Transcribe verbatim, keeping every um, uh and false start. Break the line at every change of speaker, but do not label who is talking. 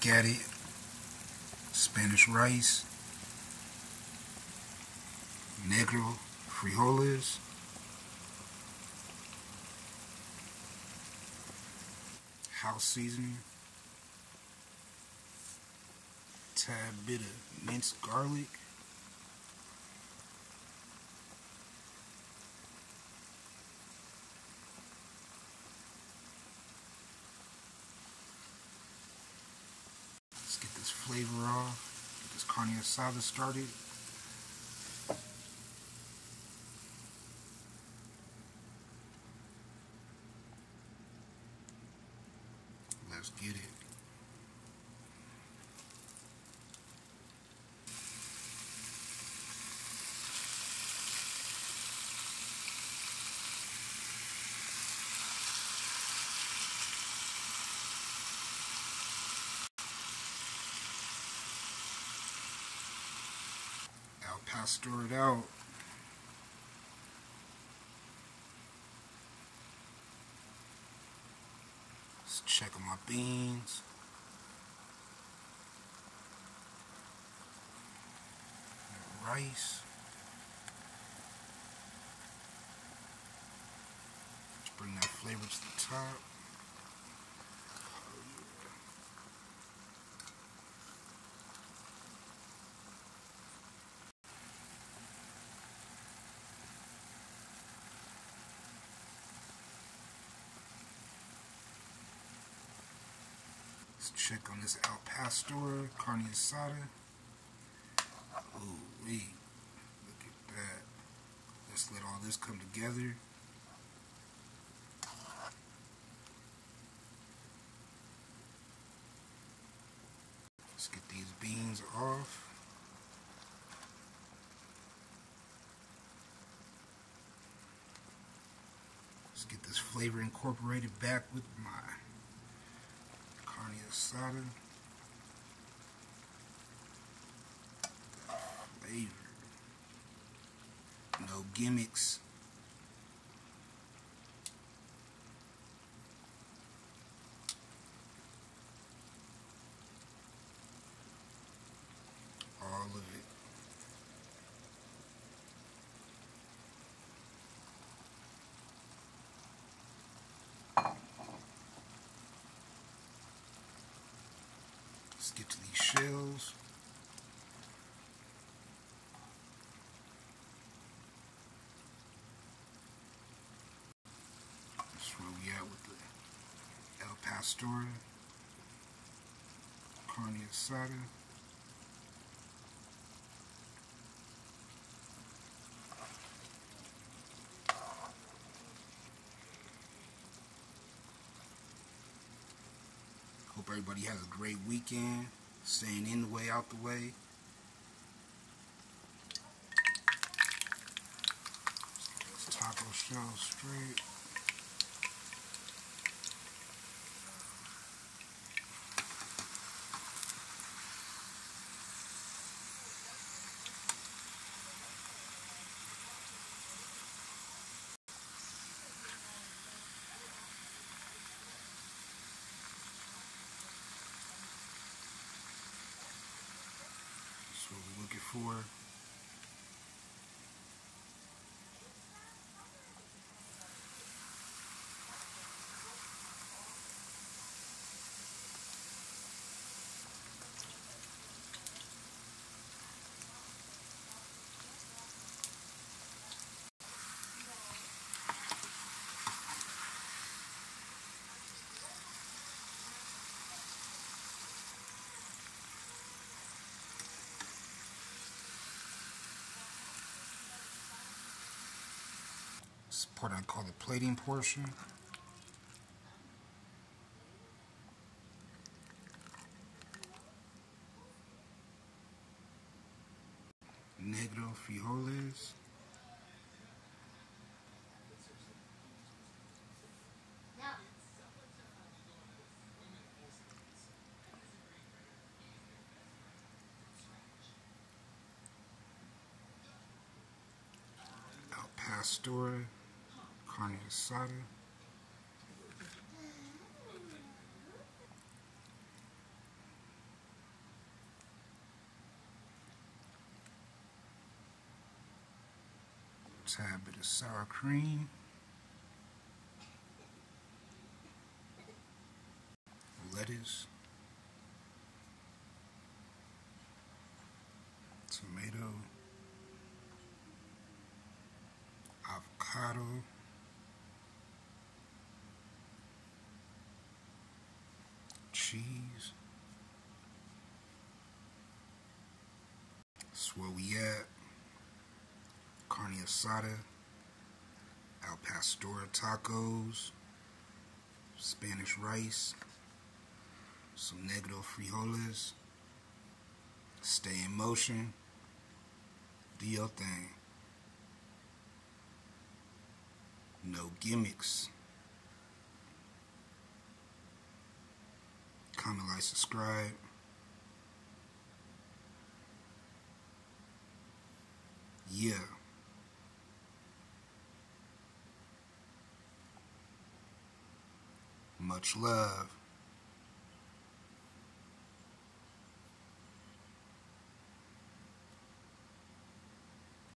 at it. Spanish rice, negro frijoles, house seasoning, tad bit of minced garlic, let's get this flavor off, get this carne asada started. Let's get it. Al pastor it out. Let's check on my beans. Rice. Let's bring that flavor to the top. Let's check on this al pastor carne asada. Ooh wee, look at that. Let's let all this come together. Let's get these beans off. Let's get this flavor incorporated back with my carne asada. Flavor. No gimmicks. All of it. Let's get to these shells. That's where we at with the al pastor carne asada. Hope everybody has a great weekend, staying in the way, out the way. Let's taco shell straight. That's what we're looking for. This part I call the plating portion. Negro frijoles. Al pastor carne asada. tad bit of sour cream, lettuce, tomato, avocado, cheese. That's where we at. Carne asada, al pastor tacos, Spanish rice, some negro frijoles. Stay in motion. Do your thing. No gimmicks. Comment, like, subscribe. Yeah. Much love.